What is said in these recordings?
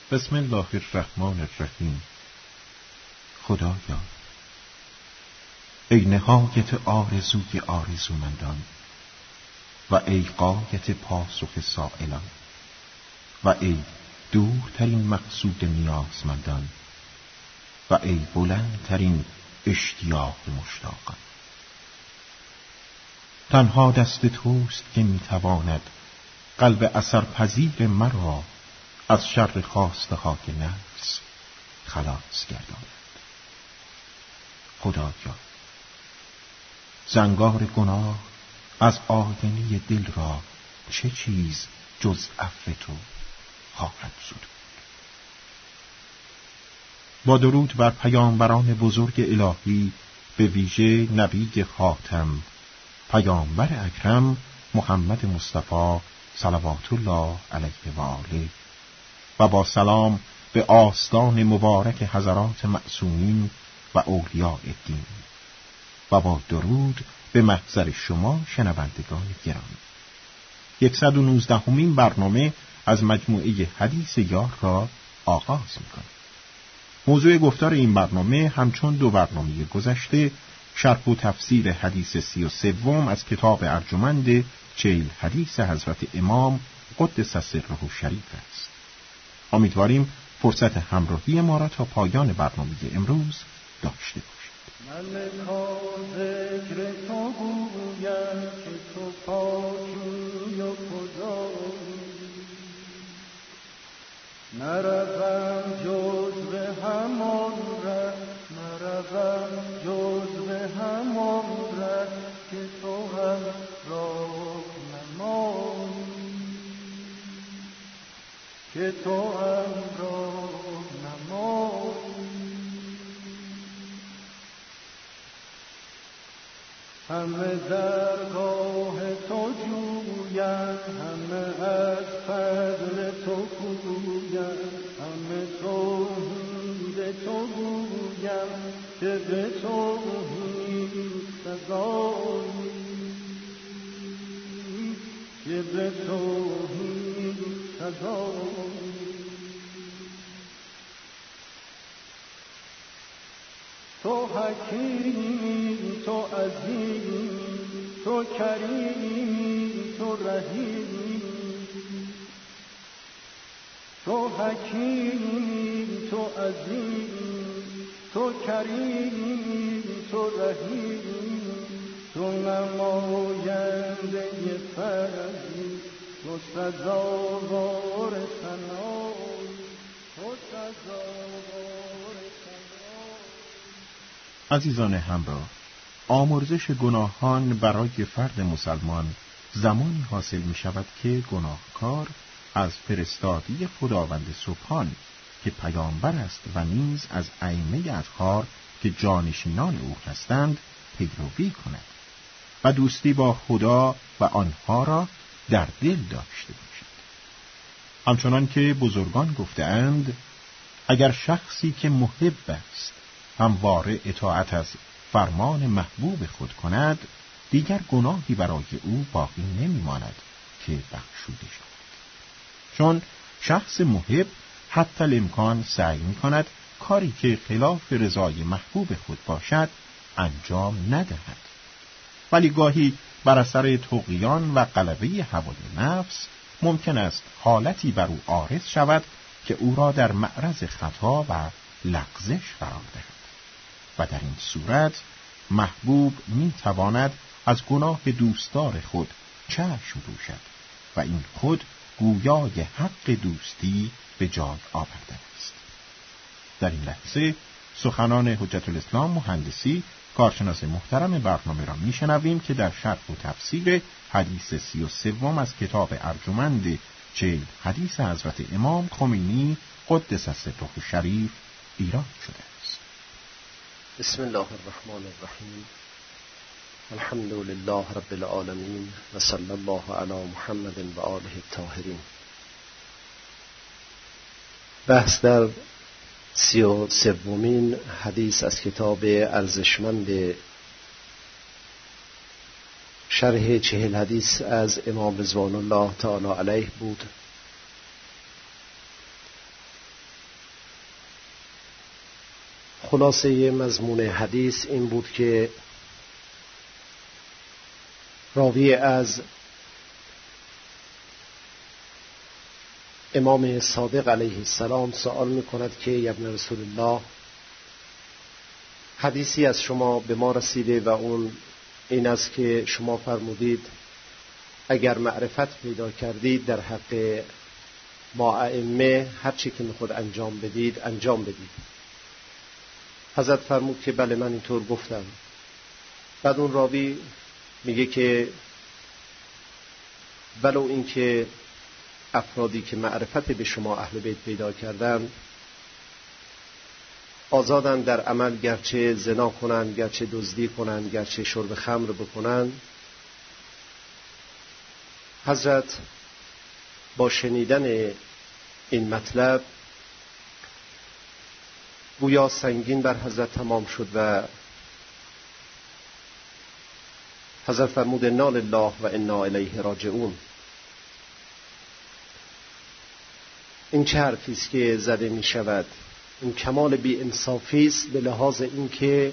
بسم الله الرحمن الرحیم. خدایا، ای نهایت آرزوی آرزومندان و ای غایت پاسخ سائلان و ای دورترین مقصود نیازمندان و ای بلندترین اشتیاق مشتاقان، تنها دست توست که میتواند قلب اثرپذیر مرا از شر خواسته های نفس خلاص گرداند. خدایا، زنگار گناه از آینه دل را چه چیز جز عفو تو خواهد زدود. با درود بر پیامبران بزرگ الهی، به ویژه نبی خاتم پیامبر اکرم محمد مصطفی صلوات الله علیه و آله، و با سلام به آستان مبارک حضرات معصومین و اولیاء دین، و با درود به محضر شما شنوندگان گرامی. 119مین برنامه از مجموعه حدیث یار را آغاز می‌کنیم. موضوع گفتار این برنامه همچون دو برنامه گذشته شرح و تفسیر حدیث 33 از کتاب ارجمند 40 حدیث حضرت امام قدس سره الشریف است. امیدواریم فرصت همراهی ما را تا پایان برنامه امروز داشته باشید. من تا ذکر تو گویم که تو پاکی و خدایی، نروم جز به همان ره، نروم جز به همان ره که تو هم راه نمایی، که تو هم راه نمایی. همه درگاه تو جویم، همه از فضل تو گویم، همه توحید تو گویم که به توحید سزایی، که به توحید سزایی. تو حکیمی، تو عظیمی، تو کریمی، تو رحیمی، تو حکیمی، تو عظیمی، تو کریمی، تو رحیمی، تو نماینده فضلی، تو سزاوار ثنایی، تو سزاوار ثنایی. عزیزان همراه، آمرزش گناهان برای فرد مسلمان زمانی حاصل می شود که گناهکار از فرستادی خداوند سبحان که پیامبر است و نیز از ائمه اطهار که جانشینان او هستند پیروی کند و دوستی با خدا و آنها را در دل داشته باشد. همچنان که بزرگان گفته‌اند اگر شخصی که محب است همواره اطاعت از فرمان محبوب خود کند، دیگر گناهی برای او باقی نمی‌ماند که بخشوده شود، چون شخص محب حتی الامکان سعی می‌کند کاری که خلاف رضای محبوب خود باشد انجام ندهد، ولی گاهی بر اثر طغیان و غلبه هوای نفس ممکن است حالتی بر او عارض شود که او را در معرض خطا و لغزش قرار دهد و در این صورت محبوب می‌تواند از گناه دوستدار خود چشم پوشد و این خود گویای حق دوستی به جای آورده است. در این لحظه سخنان حجت الاسلام مهندسی، کارشناس محترم برنامه را میشنویم که در شرح و تفسیر حدیث 33 از کتاب ارجمند 40 حدیث حضرت امام خمینی قدس سره الشریف ایراد شده است. بسم الله الرحمن الرحیم. الحمد لله رب العالمین و صلی الله علی محمد و آله الطاهرین. بحث در 33مین حدیث از کتاب ارزشمند شرح 40 حدیث از امام رضوان الله تعالی علیه بود خلاصه مضمون حدیث این بود که راوی از امام صادق علیه السلام سوال می‌کند که یا ابن رسول الله، حدیثی از شما به ما رسیده و اون این است که شما فرمودید اگر معرفت پیدا کردید در حق ما ائمه هر چی که میخواد انجام بدید انجام بدید. حضرت فرمود که بله من اینطور گفتم. بعد اون راوی میگه که ولو این که افرادی که معرفت به شما اهل بیت پیدا کردن آزادن در عمل، گرچه زنا کنن، گرچه دزدی کنن، گرچه شرب خمر بکنن. حضرت با شنیدن این مطلب گویا سنگین بر حضرت تمام شد و حضرت فرمود انا لله و انا الیه راجعون. این چه حرفی است که زده می شود؟ این کمال بی انصافی است به لحاظ اینکه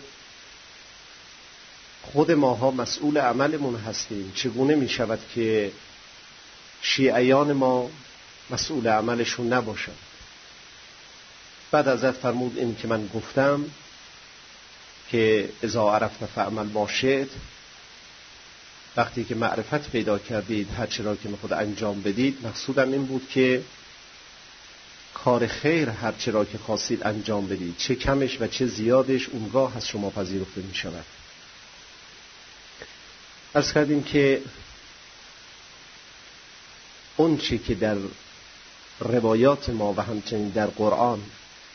خود ماها مسئول عملمون هستیم. چگونه می شود که شیعیان ما مسئول عملشون نباشند؟ بعد حضرت فرمود این که من گفتم که اذا عرفت فعمل ما شئت، وقتی که معرفت پیدا کردید هر چی را که میخواد انجام بدید، مقصودم این بود که کار خیر هر چی را که خواستید انجام بدید، چه کمش و چه زیادش اونگاه از شما پذیرفته می شود. عرض کردیم که اون چی که در روایات ما و همچنین در قرآن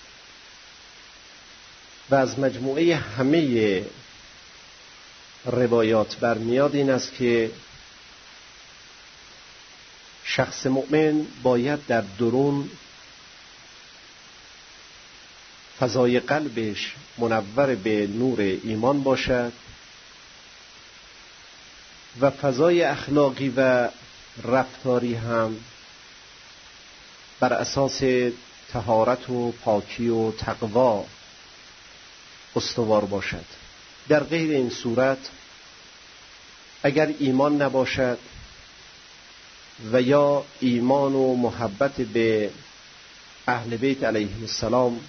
و از مجموعه همه روایات برمیاد این است که شخص مؤمن باید در درون فضای قلبش منور به نور ایمان باشد و فضای اخلاقی و رفتاری هم بر اساس طهارت و پاکی و تقوا استوار باشد. در غیر این صورت اگر ایمان نباشد و یا ایمان و محبت به اهل بیت علیهم السلام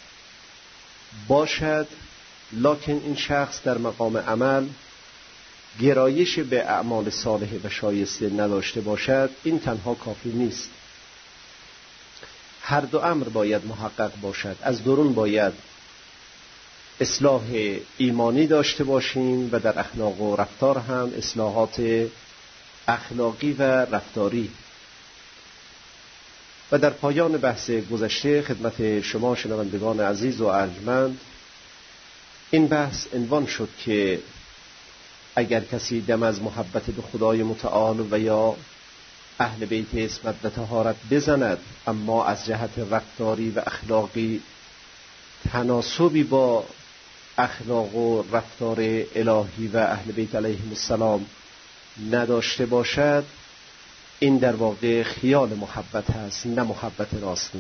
باشد لکن این شخص در مقام عمل گرایش به اعمال صالحه و شایسته نداشته باشد، این تنها کافی نیست. هر دو امر باید محقق باشد. از درون باید اصلاح ایمانی داشته باشیم و در اخلاق و رفتار هم اصلاحات اخلاقی و رفتاری. و در پایان بحث گذشته خدمت شما شنوندگان عزیز و ارجمند این بحث عنوان شد که اگر کسی دم از محبت به خدای متعال و یا اهل بیت عصمت و طهارت بزند اما از جهت رفتاری و اخلاقی تناسبی با اخلاق و رفتار الهی و اهل بیت علیهم السلام نداشته باشد، این در واقع خیال محبت هست، نه محبت راستین.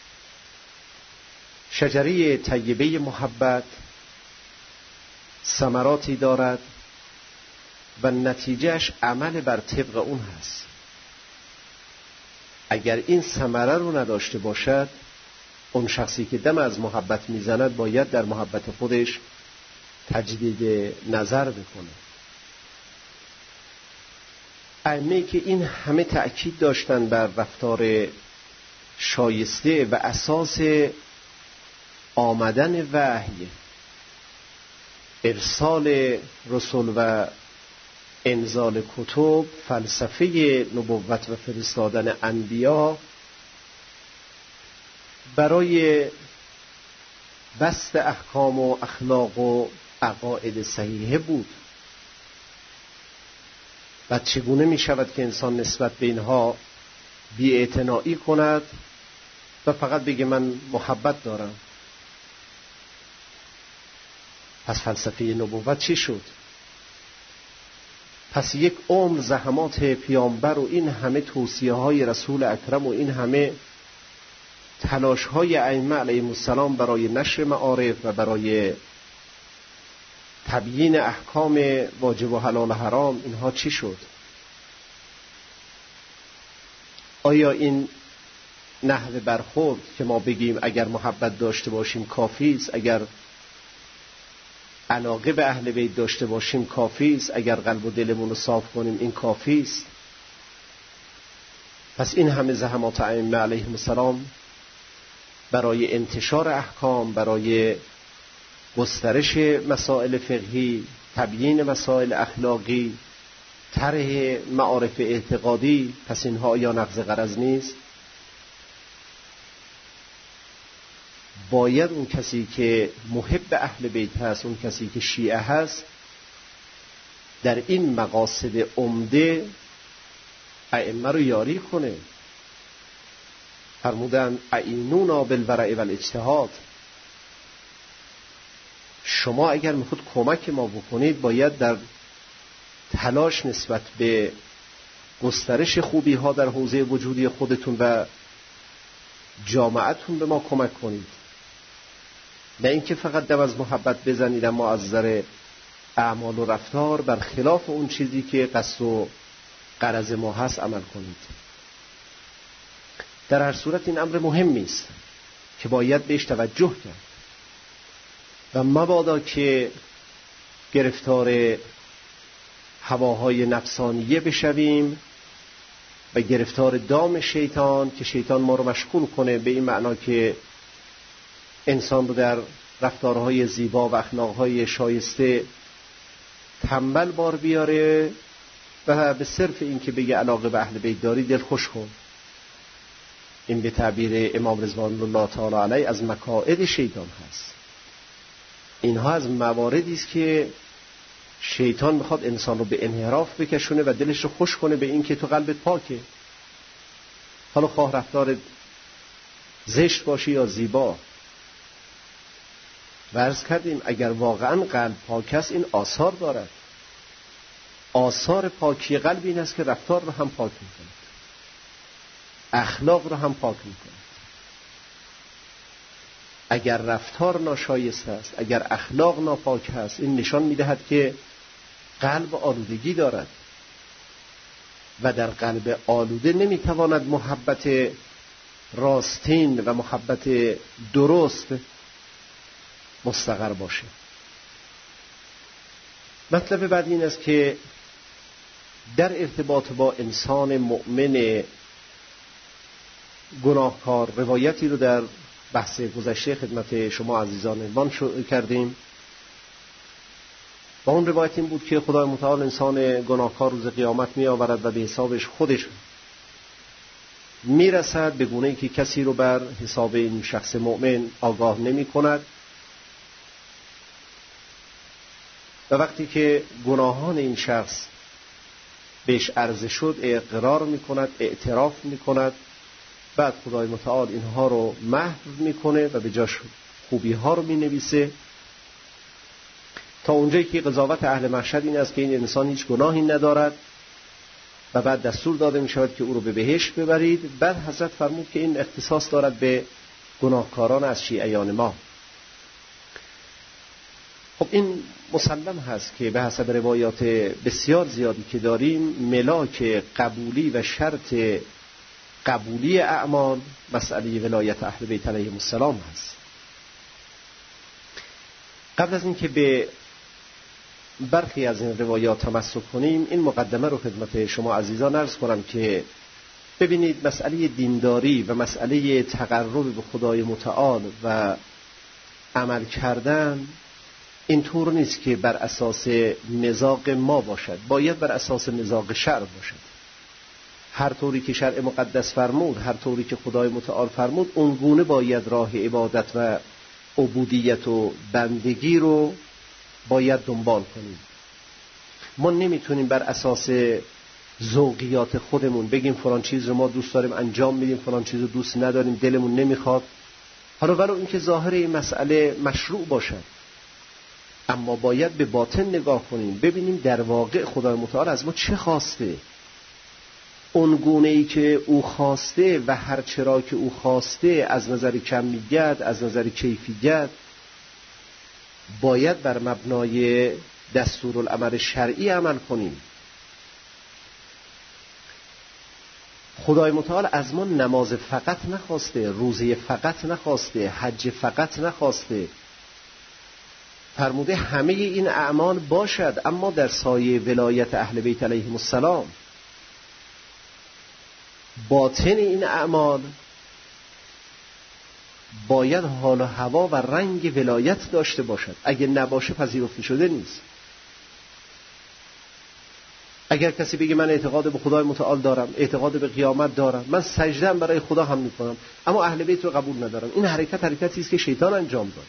شجره طیبه محبت ثمراتی دارد و نتیجهش عمل بر طبق اون هست. اگر این ثمره رو نداشته باشد، اون شخصی که دم از محبت میزند باید در محبت خودش تجدید نظر بکنه. ائمه که این همه تأکید داشتن بر رفتار شایسته و اساس آمدن وحی، ارسال رسول و انزال کتب، فلسفه نبوت و فرستادن انبیا برای بسط احکام و اخلاق و عقاید صحیحه بود. و چگونه می شود که انسان نسبت به اینها بی‌اعتنایی کند و فقط بگه من محبت دارم؟ پس فلسفه نبوت چی شد؟ پس یک عمر زحمات پیامبر و این همه توصیه های رسول اکرم و این همه تلاش‌های ائمه علیهم السلام برای نشر معارف و برای تبیین احکام واجب و حلال و حرام، اینها چی شد؟ آیا این نحو برخورد که ما بگیم اگر محبت داشته باشیم کافی است، اگر علاقه به اهل بیت داشته باشیم کافی است، اگر قلب و دلمون رو صاف کنیم این کافی است؟ پس این همه زحمات ائمه علیهم السلام برای انتشار احکام، برای گسترش مسائل فقهی، تبیین مسائل اخلاقی، طرح معارف اعتقادی، پس اینها یا نقض غرض نیست؟ باید اون کسی که محب اهل بیت هست، اون کسی که شیعه هست، در این مقاصد عمده ائمه رو یاری کنه. فرمودن اعینونا بالورع والاجتهاد. شما اگر میخواد کمک ما بکنید باید در تلاش نسبت به گسترش خوبی ها در حوزه وجودی خودتون و جامعتون به ما کمک کنید، نه اینکه فقط دم از محبت بزنید اما از نظر اعمال و رفتار بر خلاف اون چیزی که قصد و غرض ما هست عمل کنید. در هر صورت این امر مهمی است که باید بهش توجه کرد و مبادا که گرفتار هواهای نفسانیه بشویم و گرفتار دام شیطان که شیطان ما رو مشغول کنه به این معنا که انسان رو در رفتارهای زیبا و اخلاقهای شایسته تنبل بار بیاره و به صرف این که بگه علاقه به اهل بیت داری دل خوش کن. این به تعبیر امام رضوان الله تعالی علیه از مکائد شیطان هست. اینها از مواردی است که شیطان میخواد انسان رو به انحراف بکشونه و دلش رو خوش کنه به این که تو قلبت پاکه، حالا خواه رفتار زشت باشی یا زیبا. و عرض کردیم اگر واقعا قلب پاک است این آثار دارد. آثار پاکی قلب این است که رفتار رو هم پاک میکنه، اخلاق رو هم پاک میکنه. اگر رفتار ناشایسته است، اگر اخلاق ناپاک هست، این نشان میدهد که قلب آلودگی دارد و در قلب آلوده نمیتواند محبت راستین و محبت درست مستقر باشه. مطلب بعد این است که در ارتباط با انسان مؤمن گناهکار روایتی رو در بحث گذشته خدمت شما عزیزان عنوان کردیم و اون روایت این بود که خدای متعال انسان گناهکار روز قیامت می آورد و به حسابش خودش می رسد، به گونه‌ای که کسی رو بر حساب این شخص مؤمن آگاه نمی کند و وقتی که گناهان این شخص بهش عرضه شد اقرار می کند، اعتراف می کند، بعد خدای متعال اینها رو محو میکنه و به جاش خوبی ها رو مینویسه تا اونجایی که قضاوت اهل محشر این است که این انسان هیچ گناهی ندارد و بعد دستور داده می شود که او رو به بهشت ببرید. بعد حضرت فرمود که این اختصاص دارد به گناهکاران از شیعیان ما. خب این مسلم هست که به حسب روایات بسیار زیادی که داریم ملاک قبولی و شرط قبولی اعمال مسئله ولایت اهل بیت علیهم السلام هست. قبل از اینکه به برخی از این روایات تمسک کنیم این مقدمه رو خدمت شما عزیزان عرض کنم که ببینید مسئله دینداری و مسئله تقرب به خدای متعال و عمل کردن این طور نیست که بر اساس مزاج ما باشد، باید بر اساس مزاج شرع باشد. هر طوری که شرع مقدس فرمود، هر طوری که خدای متعال فرمود، اون گونه باید راه عبادت و عبودیت و بندگی رو باید دنبال کنیم. ما نمیتونیم بر اساس ذوقیات خودمون بگیم فلان چیز رو ما دوست داریم انجام میدیم، فلان چیز رو دوست نداریم، دلمون نمیخواد. حالا ولو اینکه ظاهر این مسئله مشروع باشد، اما باید به باطن نگاه کنیم، ببینیم در واقع خدای متعال از ما چه خواسته. اون گونه‌ای که او خواسته و هر چرا که او خواسته از نظر کمیت، از نظر کیفیت، باید بر مبنای دستورالعمل شرعی عمل کنیم. خدای متعال از ما نماز فقط نخواسته، روزه فقط نخواسته، حج فقط نخواسته. فرموده همه این اعمال باشد، اما در سایه ولایت اهل بیت علیهم السلام. باطن این اعمال باید حال و هوا و رنگ ولایت داشته باشد. اگه نباشه پذیرفته شده نیست. اگر کسی بگه من اعتقاد به خدای متعال دارم، اعتقاد به قیامت دارم، من سجده‌ام برای خدا هم میکنم، اما اهل بیت رو قبول ندارم، این حرکتی است که شیطان انجام داد.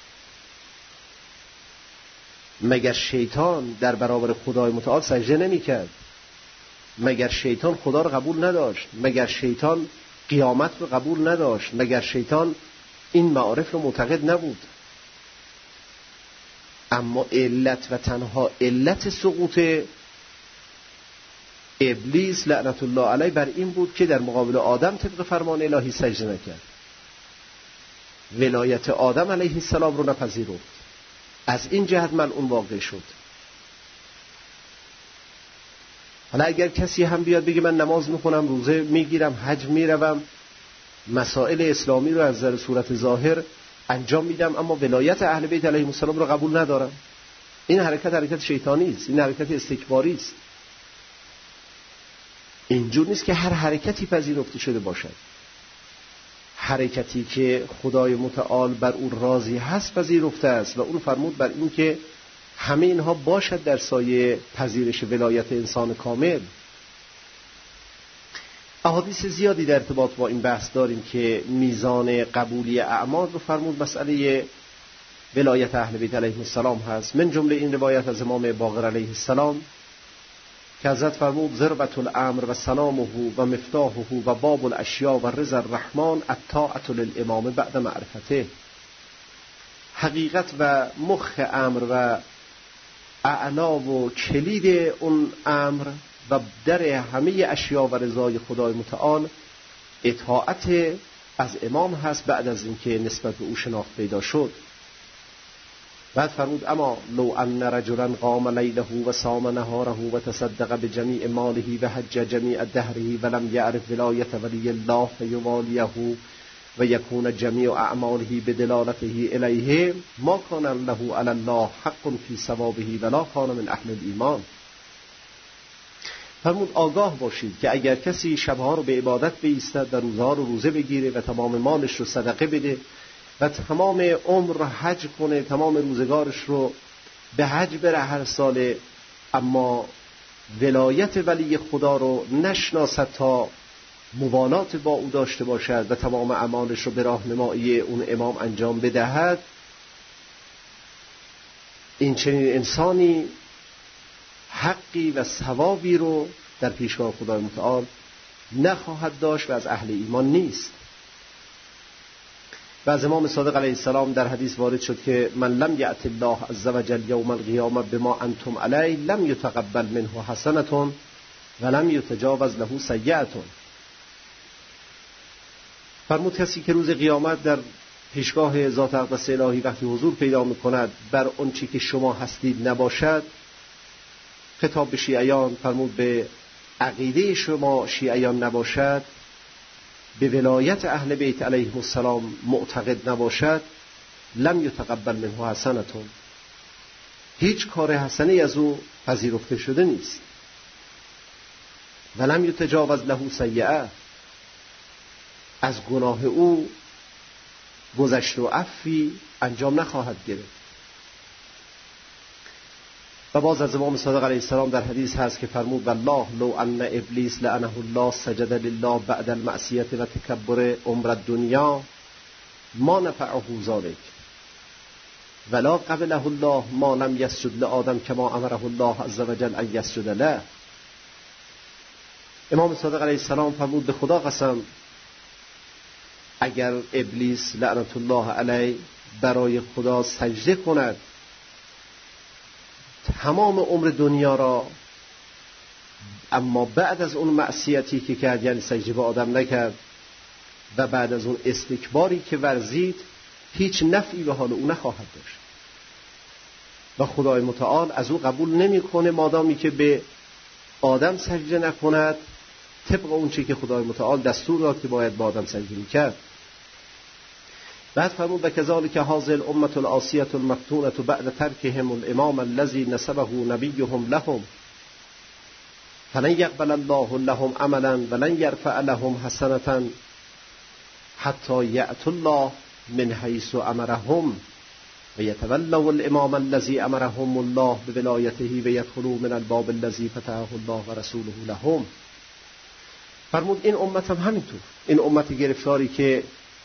مگر شیطان در برابر خدای متعال سجده نمی‌کرد؟ مگر شیطان خدا رو قبول نداشت؟ مگر شیطان قیامت رو قبول نداشت؟ مگر شیطان این معارف رو معتقد نبود؟ اما علت و تنها علت سقوط ابلیس لعنت الله علیه بر این بود که در مقابل آدم طبق فرمان الهی سجده نکرد، ولایت آدم علیه السلام رو نپذیرفت. از این جهت ملعون واقع شد. حالا اگر کسی هم بیاد بگه من نماز میخونم، روزه میگیرم، حج میروم، مسائل اسلامی رو از نظر صورت ظاهر انجام میدم، اما ولایت اهل بیت علیهم السلام رو قبول ندارم، این حرکت شیطانی است، این حرکت استکباری است. اینجور نیست که هر حرکتی پذیرفته شده باشد. حرکتی که خدای متعال بر اون راضی هست پذیرفته است و اون فرمود بر این که همه اینها باشد در سایه پذیرش ولایت انسان کامل. احادیث زیادی در ارتباط با این بحث داریم که میزان قبولی اعمال رو فرمود مسئله ولایت اهل بیت علیهم السلام هست. من جمله این روایت از امام باقر علیه السلام که حضرت فرمود ذروة الامر و سلامه و مفتاحه و باب الاشیاء و رضا الرحمن الطاعة للامام بعد معرفته. حقیقت و مخ امر و اعلا و کلید اون امر و در همه اشیاء و رضای خدای متعال اطاعت از امام هست بعد از اینکه نسبت به او شناخت پیدا شد. بعد فرمود اما لو ان رجلا قام لیله و صام نهاره و تصدق بجمیع ماله و حج جمیع دهره ولم یعرف ولایت ولی الله فیوالیه و یکون جمیع اعماله بدلالته الیه ما کان له علی الله حق فی ثوابه ولا کان من اهل الایمان. فرمود آگاه باشید که اگر کسی شبها رو به عبادت بایستد و روزها رو روزه بگیره و تمام مالش رو صدقه بده و تمام عمر رو حج کنه، تمام روزگارش رو به حج بره هر ساله، اما ولایت ولی خدا رو نشناسد تا موالات با او داشته باشد و تمام اعمالش رو به راهنمایی اون امام انجام بدهد، این چنین انسانی حقی و ثوابی رو در پیشگاه خدای متعال نخواهد داشت و از اهل ایمان نیست. و از امام صادق علیه السلام در حدیث وارد شد که من لم یأت الله عز وجل یوم القیامه بما انتم علیه لم یتقبل منه حسنة و لم یتجاوز له سیئة. فرمود کسی که روز قیامت در پیشگاه ذات اقدس الهی وقتی حضور پیدا میکند بر اون چی که شما هستید نباشد، خطاب به شیعیان فرمود به عقیده شما شیعیان نباشد، به ولایت اهل بیت علیهم السلام معتقد نباشد، لم یتقبل منه حسنة، هیچ کار حسنی از او پذیرفته شده نیست، و لم یتجاوز له سیئة، از گناه او گذشت و عفی انجام نخواهد گرفت. و باز از امام صادق علیه السلام در حدیث هست که فرمود والله لو ان ابلیس لعنه الله سجد لله بعد المعصیه و تکبر عمر الدنیا ما نفعه ذلك ولا قبله الله ما لم يسجد لآدم كما امره الله عز وجل ان يسجد له. امام صادق علیه السلام فرمود به خدا قسم اگر ابلیس لعنت الله علیه برای خدا سجده کند تمام عمر دنیا را اما بعد از اون معصیتی که کرد، یعنی سجده به آدم نکرد و بعد از اون استکباری که ورزید، هیچ نفعی به حال او نخواهد داشت و خدای متعال از او قبول نمیکنه مادامی که به آدم سجده نکند طبق اون چیزی که خدای متعال دستور داد که باید به آدم سجده میکرد. بعد فرمود و کذالک هذه الامه العاصیه المفتونه بعد ترکهم الامام الذي نسبه نبیهم لهم فلن يقبل الله لهم عملا ولن يرفع لهم حسنه حتی یأتوا الله من حیث امرهم و یتولوا الامام الذي امرهم الله بولایته و یدخلوا من الباب الذي فتحه الله و رسوله لهم. فرمود این امت هم همینطور، این امت گرفتاری که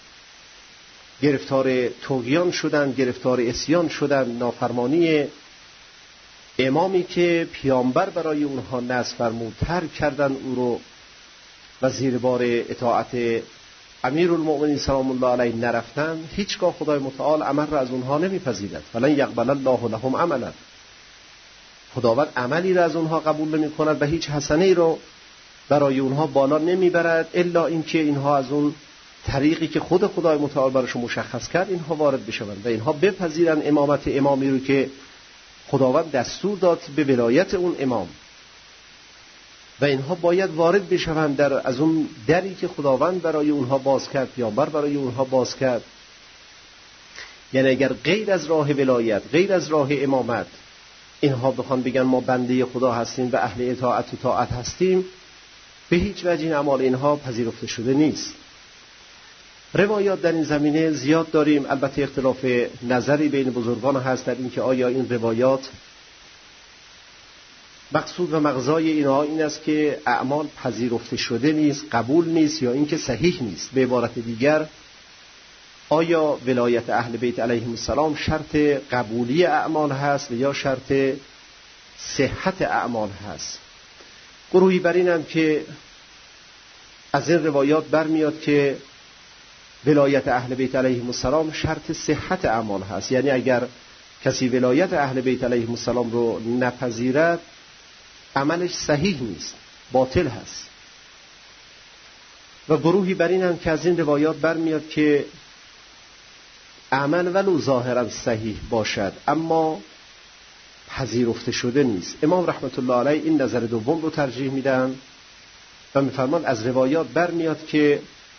گرفتار طغیان شدن، گرفتار عصیان شدن، نافرمانی امامی که پیامبر برای اونها نصب فرمود ترک کردن او رو و زیر بار اطاعت امیرالمؤمنین سلام الله علیه نرفتن، هیچگاه خدای متعال عمل را از اونها نمیپذیرد. فلن یقبل الله لهم عملا، خداوند عملی را از اونها قبول نمی کند و هیچ حسنه‌ای رو برای اونها بالا نمیبرد الا اینکه اینها از اون طریقی که خدای متعال براشون مشخص کرد اینها وارد بشوند و اینها بپذیرن امامت امامی رو که خداوند دستور داد به ولایت اون امام و اینها باید وارد بشوند از اون دری که خداوند برای اونها باز کرد، پیامبر برای اونها باز کرد. یعنی اگر غیر از راه ولایت، غیر از راه امامت اینها بخوان بگن ما بنده خدا هستیم و اهل اطاعت و طاعت هستیم، به هیچ وجه این اعمال اینها پذیرفته شده نیست. روایات در این زمینه زیاد داریم، البته اختلاف نظری بین بزرگان هست در اینکه آیا این روایات مقصود و مغزای اینها این است که اعمال پذیرفته شده نیست، قبول نیست، یا اینکه صحیح نیست. به عبارت دیگر آیا ولایت اهل بیت علیهم السلام شرط قبولی اعمال هست یا شرط صحت اعمال هست؟ گروهی بر اینند که از این روایات برمیاد که ولایت اهل بیت علیهم السلام شرط صحت اعمال هست، یعنی اگر کسی ولایت اهل بیت علیهم السلام رو نپذیرد عملش صحیح نیست، باطل هست. و گروهی بر اینند که از این روایات برمیاد که عمل ولو ظاهرا صحیح باشد اما پذیرفته شده نیست. امام رحمت الله علیه این نظر دوم رو ترجیح میدن و میفرمان از روایات برمیاد که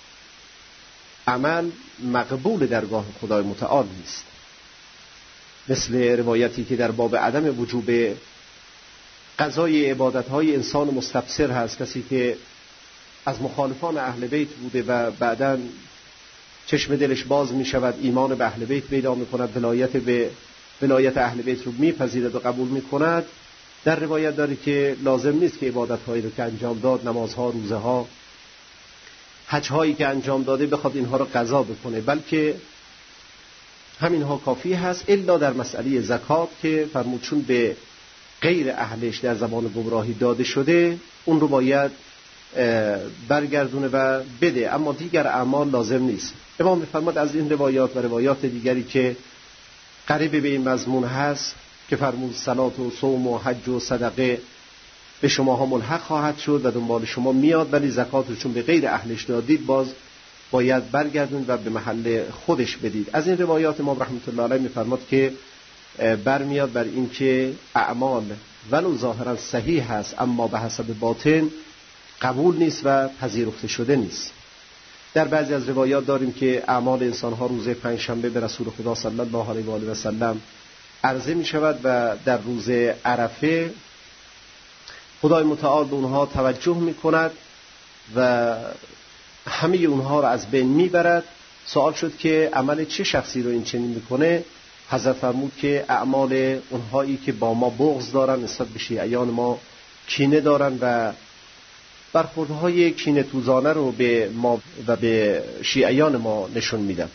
عمل مقبول درگاه خدای متعال نیست، مثل روایتی که در باب عدم وجوب قضای عبادت‌های انسان مستبصر هست، کسی که از مخالفان اهل بیت بوده و بعداً چشم دلش باز می شود، ایمان به اهل بیت پیدا می کند، ولایت اهل بیت رو می پذیرد و قبول می کند. در روایت داره که لازم نیست که عبادت‌هایی رو که انجام داد، نمازها، روزه‌ها، حج‌هایی که انجام داده بخواد اینها رو قضا بکنه، بلکه همینها کافی هست الا در مسئله زکات که فرمود چون به غیر اهلش در زمان گمراهی داده شده اون رو باید برگردونه و بده، اما دیگر اعمال لازم نیست. امام می‌فرماد از این روایات و روایات دیگری که قریب به این مضمون هست که فرمود صلات و صوم و حج و صدقه به شماها ملحق خواهد شد و دنبال شما میاد، ولی زکات رو چون به غیر اهلش دادید باز باید برگردون و به محل خودش بدید. از این روایات امام رحمت الله علیه می‌فرماد که برمیاد بر این که اعمال ولو ظاهرا صحیح هست اما به حسب باطن قبول نیست و پذیرفته شده نیست. در بعضی از روایات داریم که اعمال انسان‌ها روز پنجشنبه به رسول خدا صلی الله علیه و آله و سلم عرضه می شود و در روز عرفه خدای متعال به اونها توجه می کند و همه اونها را از بین می برد. سوال شد که عمل چه شخصی رو این چنین میکنه؟ حضرت فرمود که اعمال اونهایی که با ما بغض دارن، نسبت به شیعیان ما کینه دارن و برخوردهای کینه توزانه رو به ما و به شیعیان ما نشون میدن.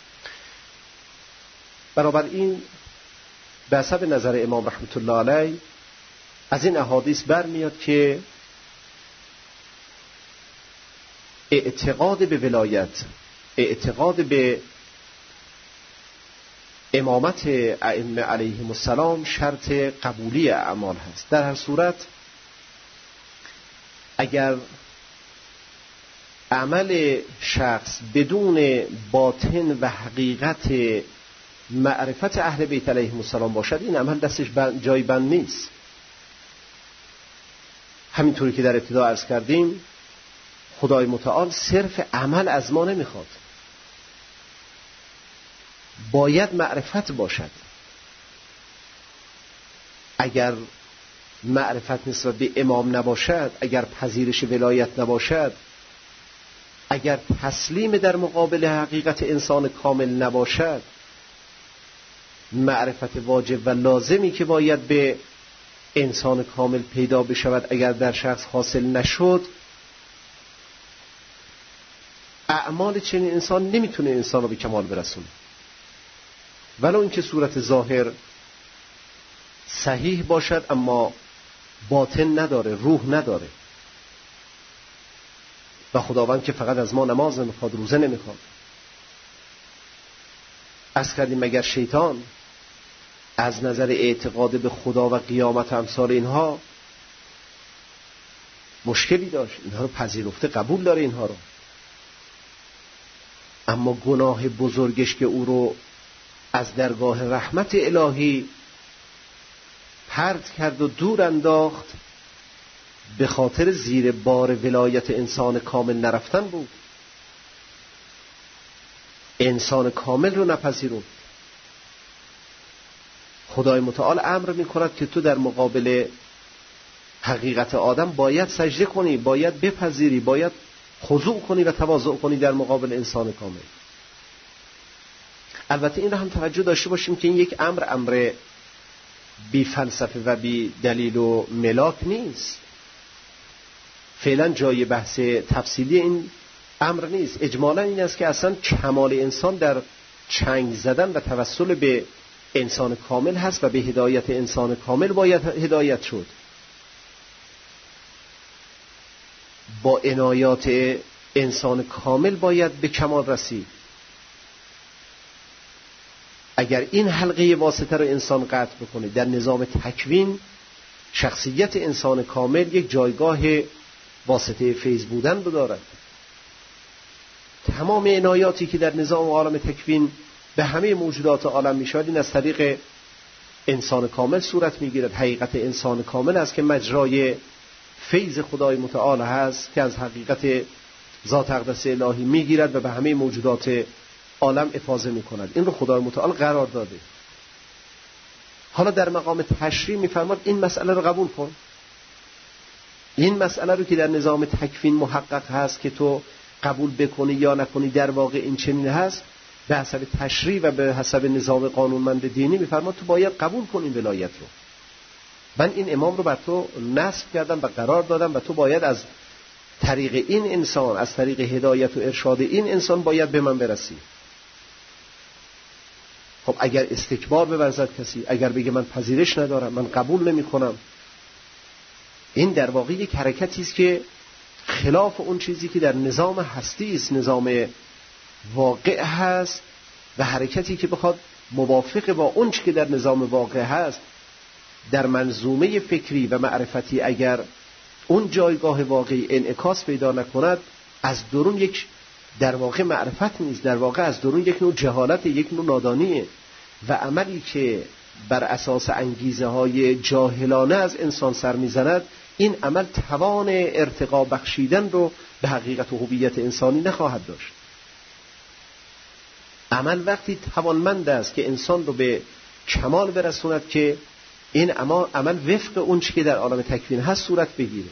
بنابراین به حسب نظر امام رحمت الله علیه از این احادیث برمیاد که اعتقاد به ولایت، اعتقاد به امامت ائمه علیهم السلام شرط قبولی اعمال هست. در هر صورت اگر عمل شخص بدون باطن و حقیقت معرفت اهل بیت علیهم السلام باشد، این عمل دستش جای بند نیست. همینطوری که در ابتدا عرض کردیم، خدای متعال صرف عمل از ما نمیخواد، باید معرفت باشد. اگر معرفت نسبت به امام نباشد، اگر پذیرش ولایت نباشد، اگر تسلیم در مقابل حقیقت انسان کامل نباشد، معرفت واجب و لازمی که باید به انسان کامل پیدا بشود اگر در شخص حاصل نشد، اعمال چنین انسان نمیتونه انسان رو به کمال برسونه. ولو اینکه صورت ظاهر صحیح باشد اما باطن نداره، روح نداره. و خداوند که فقط از ما نماز نمیخواد، روزه نمیخواد. از کردیم مگر شیطان از نظر اعتقاد به خدا و قیامت و امثال اینها مشکلی داشت؟ اینها رو پذیرفته، قبول داره اینها رو. اما گناه بزرگش که او رو از درگاه رحمت الهی پرت کرد و دور انداخت، به خاطر زیر بار ولایت انسان کامل نرفتن بود. انسان کامل رو نپذیرفت. خدای متعال امر می‌کند که تو در مقابل حقیقت آدم باید سجده کنی، باید بپذیری، باید خضوع کنی و تواضع کنی در مقابل انسان کامل. البته این را هم توجه داشته باشیم که این یک امر بی فلسفه و بی دلیل و ملاک نیست. فعلا جای بحث تفصیلی این امر نیست. اجمالا این است که اصلا کمال انسان در چنگ زدن و توسل به انسان کامل هست و به هدایت انسان کامل باید هدایت شد. با عنایات انسان کامل باید به کمال رسید. اگر این حلقه واسطه رو انسان قطع بکنه، در نظام تکوین شخصیت انسان کامل یک جایگاه واسطه فیض بودن بدارد. تمام عنایاتی که در نظام عالم تکوین به همه موجودات عالم میشود، این از طریق انسان کامل صورت میگیرد. حقیقت انسان کامل است که مجرای فیض خدای متعال هست که از حقیقت ذات اقدس الهی میگیرد و به همه موجودات عالم افاضه میکند. این رو خدای متعال قرار داده. حالا در مقام تشریع میفرماد این مسئله رو قبول کن. این مسئله رو که در نظام تکوین محقق هست که تو قبول بکنی یا نکنی، در واقع این چنین هست، به حسب تشریع و به حسب نظام قانونمند دینی میفرماد تو باید قبول کنی این ولایت رو. من این امام رو بر تو نصب کردم و قرار دادم و تو باید از طریق این انسان، از طریق هدایت و ارشاد این انسان باید به من برسی. خب اگر استکبار بورزد کسی، اگر بگه من پذیرش ندارم، من قبول نمی کنم، این در واقع یک حرکتی است که خلاف اون چیزی که در نظام هستی است، نظام واقع هست، و حرکتی که بخواد موافق با اون چیزی که در نظام واقع هست در منظومه فکری و معرفتی اگر اون جایگاه واقعی انعکاس پیدا نکند، از درون یک در واقع معرفت نیست، در واقع از درون یک نوع جهالت، یک نوع نادانیه. و عملی که بر اساس انگیزه های جاهلانه از انسان سر میزند، این عمل توان ارتقا بخشیدن رو به حقیقت و هویت انسانی نخواهد داشت. عمل وقتی توانمند است که انسان رو به کمال برسوند که این عمل وفق اون چیزی که در عالم تکوین هست صورت بگیره.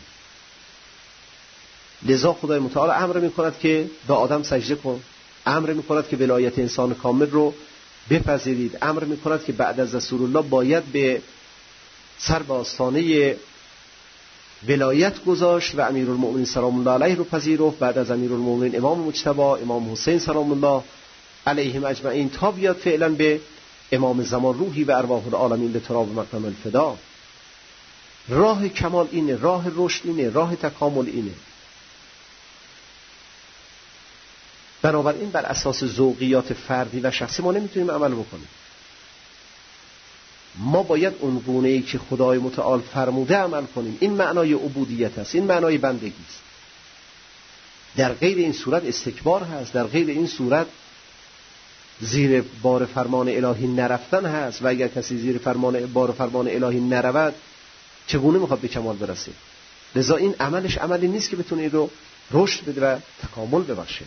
لذا خدای متعال امر میکند که به آدم سجده کن، امر میکند که ولایت انسان کامل رو بپذیرید، امر میکند که بعد از رسول الله باید به سر به آستانه ولایت گذاشت و امیرالمؤمنین سلام الله علیه رو پذیرفت. بعد از امیرالمؤمنین امام مجتبی، امام حسین سلام الله علیهم اجمعین، تا بیاد فعلا به امام زمان روحی و ارواح العالمین به تراب مقام الفدا. راه کمال اینه، راه رشد اینه، راه تکامل اینه. بنابراین بر اساس ذوقیات فردی و شخصی ما نمیتونیم عمل بکنیم. ما باید اون گونه‌ای که خدای متعال فرموده عمل کنیم. این معنای عبودیت است، این معنای بندگی است. در غیر این صورت استکبار هست، در غیر این صورت زیر بار فرمان الهی نرفتن هست. و اگر کسی زیر بار فرمان الهی نرود چگونه میخواد به کمال برسه؟ لذا این عملش عملی نیست که بتونه این رو رشد بده و تکامل ببخشه.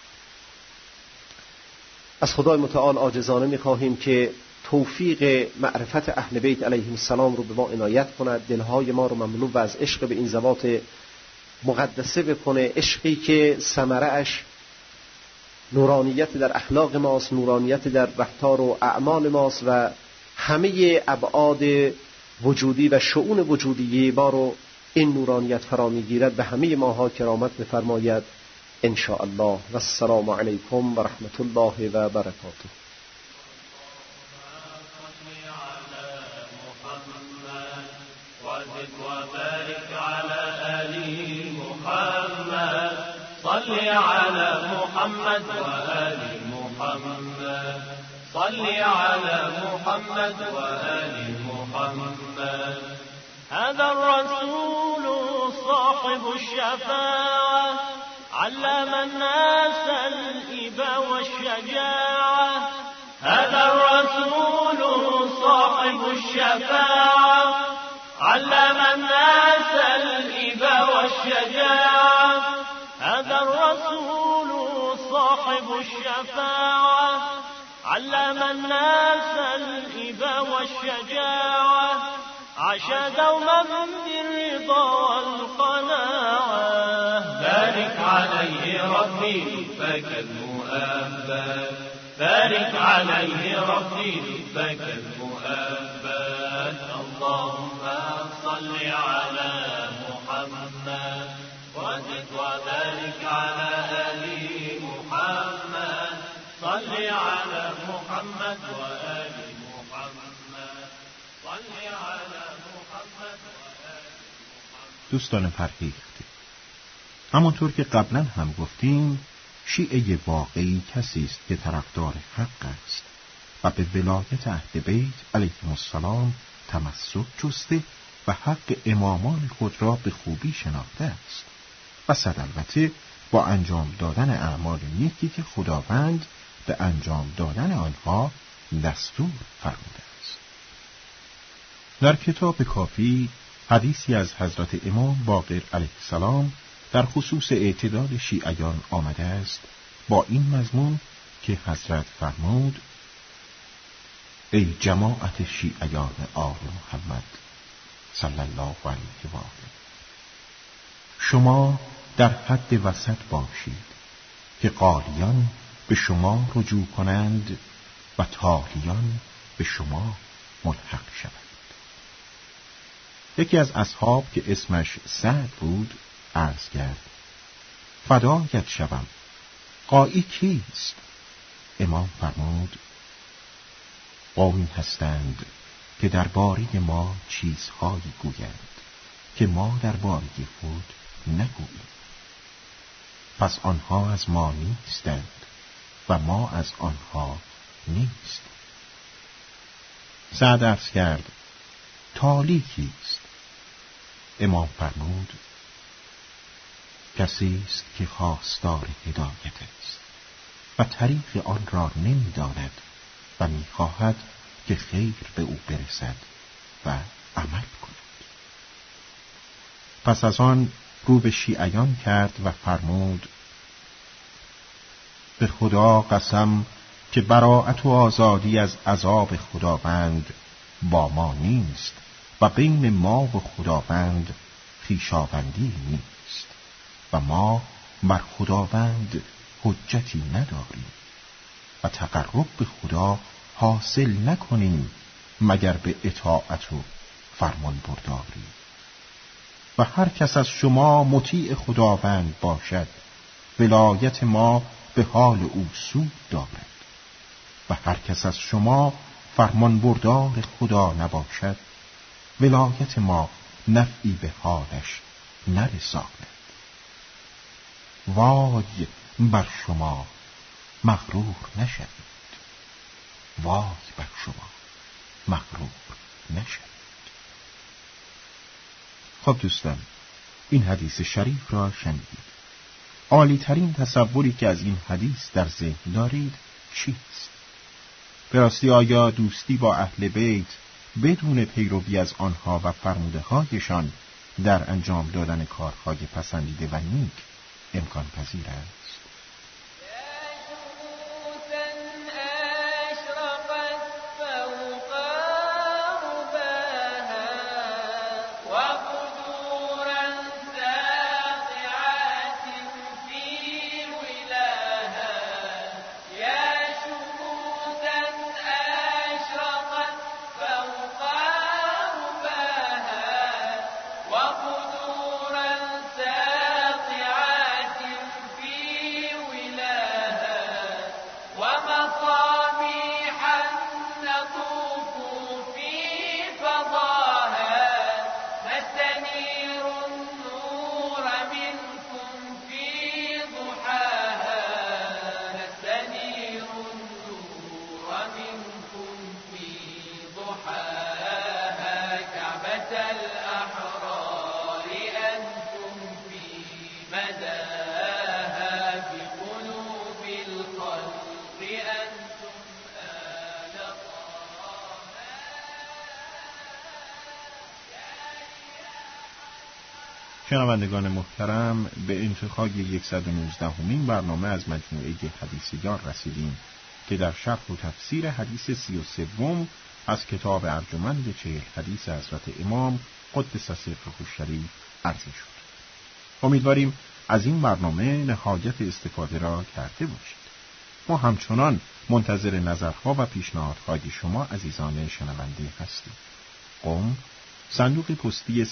از خدای متعال عاجزانه میخواهیم که توفیق معرفت اهل بیت علیهم السلام رو به ما عنایت کند، دلهای ما رو مملو و از عشق به این ذوات مقدسه بکنه، عشقی که ثمره اش نورانیت در اخلاق ماست، نورانیت در رفتار و اعمال ماست و همه ابعاد وجودی و شؤون وجودی ما رو این نورانیت فرا میگیرد. به همه ماها کرامت بفرماید ان شاء الله. و السلام علیکم و رحمت الله و برکاته. صل على محمد وآل محمد، صل على محمد وآل محمد. هذا الرسول صاحب الشفاعة، علم الناس الإبا والشجاعة. هذا الرسول صاحب الشفاعة، علم الناس الإبا والشجاعة. هذا الرسول صاحب الشفاعة، علم الناس الإبا والشجاعة. عاش دوما بالرضا والقناعة. بارك عليه ربي فك المؤبد، بارك عليه ربي فك المؤبد. اللهم صل على محمد وزد وبارك على آل محمد. صل على محمد وآل محمد، صل على محمد وآل محمد. دوستان فرهیخته، همانطور که قبلا هم گفتیم، شیعه واقعی کسی است که طرفدار حق است و به ولایت اهل بیت علیهم السلام تمسک جسته و حق امامان خود را به خوبی شناخته است و صد البته با انجام دادن اعمال نیکی که خداوند به انجام دادن آنها دستور فرموده است. در کتاب کافی حدیثی از حضرت امام باقر علیه السلام در خصوص اعتدال شیعیان آمده است با این مضمون که حضرت فرمود: ای جماعت شیعیان آل محمد صلی الله علیه و آله، شما در حد وسط باشید که قالیان به شما رجوع کنند و تالیان به شما ملحق شوند. یکی از اصحاب که اسمش سعد بود عرض کرد: فدایت شوم، قایی کیست؟ امام فرمود: قومی هستند که درباره ما چیزهایی گویند که ما درباره خود نگوییم، پس آنها از ما نیستند و ما از آنها نیستیم. سعد عرض کرد: تالی کیست؟ امام فرمود: کسی است که خواستار هدایت است و طریق آن را نمی‌داند و می‌خواهد که خیر به او برسد و عمل کند. پس از آن رو به شیعیان کرد و فرمود: به خدا قسم که براءت و آزادی از عذاب خداوند با ما نیست و بین ما و خداوند خویشاوندی نیست و ما بر خداوند حجتی نداریم و تقرب به خدا حاصل نکنیم مگر به اطاعت و فرمان برداری. و هر کس از شما مطیع خداوند باشد ولایت ما به حال او سود دارد و هر کس از شما فرمان بردار خدا نباشد ولایت ما نفعی به حالش نرساند. وای بر شما، مغرور نشوید، وای بر شما، مغرور نشوید. خب دوستان، این حدیث شریف را شنیدید. عالی ترین تصوری که از این حدیث در ذهن دارید چیست؟ به راستی آیا دوستی با اهل بیت بدون پیروی از آنها و فرموده هایشان در انجام دادن کارهای پسندیده و نیک امکان پذیر است؟ شنوندگان محترم، به انتهای 119مین برنامه از مجموعه حدیث یار رسیدیم که در شرح و تفسیر حدیث 33 از کتاب ارجمند 40 حدیث حضرت امام قدس سره الشریف عرضه شد. امیدواریم از این برنامه نهایت استفاده را کرده باشید. ما همچنان منتظر نظرها و پیشنهادهای شما عزیزان شنونده هستیم. قم، صندوق پستی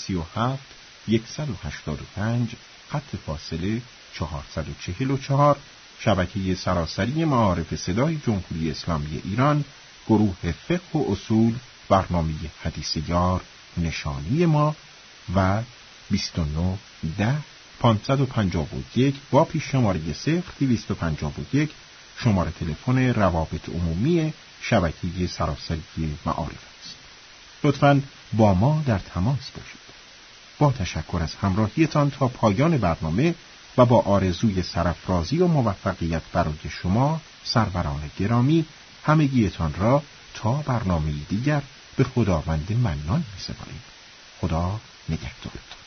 37185 خط فاصله 444، شبکه سراسری معارف صدای جمهوری اسلامی ایران، گروه فقه و اصول، برنامه حدیث یار، نشانی ما و 2910-551 با پیش شماره 0251 شماره تلفن روابط عمومی شبکه سراسری معارف است. لطفاً با ما در تماس باشید. با تشکر از همراهیتان تا پایان برنامه و با آرزوی سرافرازی و موفقیت برای شما سروران گرامی، همگیتان را تا برنامه دیگر به خداوند منان می‌سپاریم. خدا نگهدارتان.